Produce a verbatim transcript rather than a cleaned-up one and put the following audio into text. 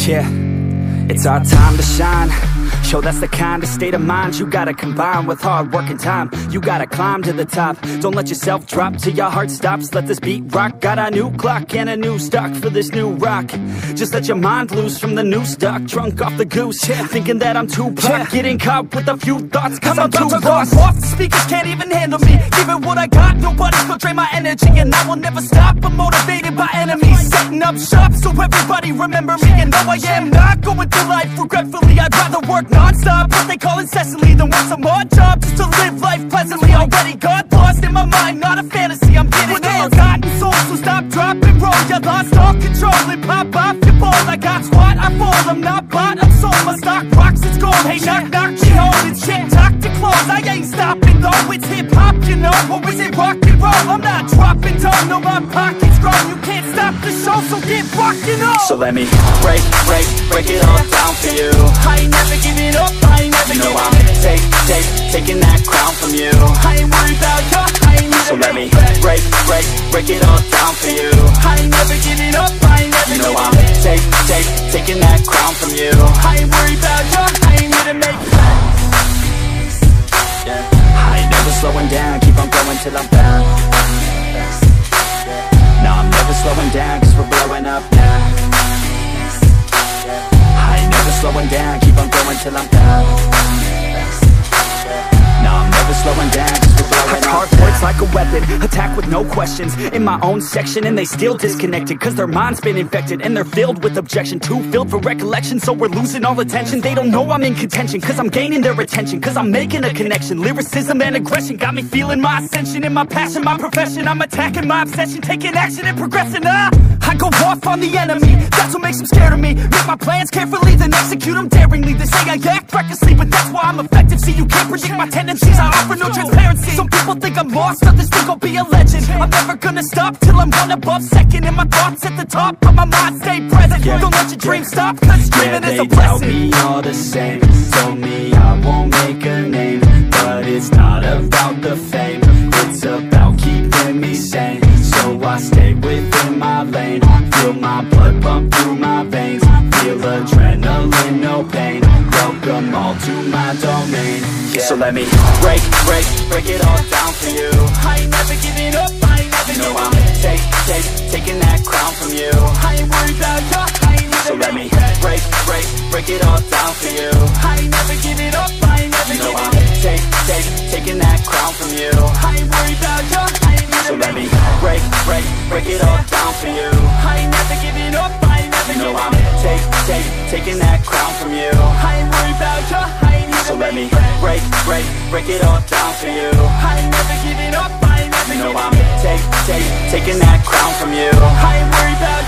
Yeah, it's our time to shine. Show that's the kind of state of mind you gotta combine with hard work and time. You gotta climb to the top. Don't let yourself drop till your heart stops. Let this beat rock. Got a new clock and a new stock for this new rock. Just let your mind loose from the new stock. Drunk off the goose, yeah. Thinking that I'm too pop, yeah. Getting caught with a few thoughts, cause I'm, I'm too lost. Off, the speakers can't even handle me. Give it what I got, nobody's gonna drain my energy. And I will never stop, I'm motivated by enemies. Setting up shop so everybody remember me. And no, I am not going through life regretfully. I'd rather work non-stop, what they call incessantly, than work some odd job just to live life pleasantly. Already got lost in my mind, not a fantasy, I'm getting with a forgotten soul, so stop, drop, and roll. You lost all control and pop off your ball. I got squat, I fall, I'm not bought, I'm sold. My stock rocks, it's gold. Hey, knock, knock, she holding shit, talk to close. I ain't stopping though, it's hip-hop, you know. Or is it rock and roll? I'm not dropping down, no, my pocket's grown. You can't stop the show, so get rockin' on. So let me break, break, break it all down for you. I ain't never giving up, I ain't never, you know I'm take, take, taking that crown from you. I ain't worried about you, I ain't never. So let me break, break, break it all down for you. I ain't never giving up, I ain't never, you know I'm take, take, taking that crown from you. I ain't worried about you, I ain't here to make plans. Yeah. I ain't never slowing down, keep on going till I'm found. No, I'm never slowing down, cause we're blowing up now. I ain't never slowing down, keep on going till I'm down. No, I'm never slowing down, cause we're blowing up. Hard words like a weapon, attack with no questions. In my own section and they still disconnected, cause their mind's been infected and they're filled with objection. Too filled for recollection, so we're losing all attention. They don't know I'm in contention, cause I'm gaining their attention, cause I'm making a connection. Lyricism and aggression got me feeling my ascension. In my passion, my profession, I'm attacking my obsession, taking action and progressing. Ah, I go off on the enemy, that's what makes them scared of me. Make my plans carefully, then execute them daringly. They say I act recklessly, but that's why I'm effective. See, you can't predict my tendencies, I offer no transparency. Some people think I'm lost, others think I'll be a legend. I'm never gonna stop till I'm one above second. And my thoughts at the top, but my mind stay present. Yeah. Don't let your dreams stop, cause dreaming yeah, is a blessing. They tell me all the same, told me I won't make a name. But it's not about the fame, it's about keeping me sane. So I stay within my lane, feel my blood pump through my veins. Feel adrenaline, no pain, welcome all to my domain. Yeah. So let me break, break, break it all down for you. I ain't never giving up, I ain't never, you know I'm take, take, taking that crown from you. I ain't worried about you, I ain't never. So let me break, break, break it all down for you. I ain't never giving up, I ain't never, you know I'm take, take, taking that crown from you. I ain't worried about you, I ain't never. So let me break, break, break it all down for you. I ain't never giving up, I ain't never, you know I'm take, take, taking that crown from you. I ain't worried about you, I ain't never. So let me break, break, break it all down for you. I ain't never giving up, I ain't never, you know I'm take, take, taking that crown from you. I ain't worried about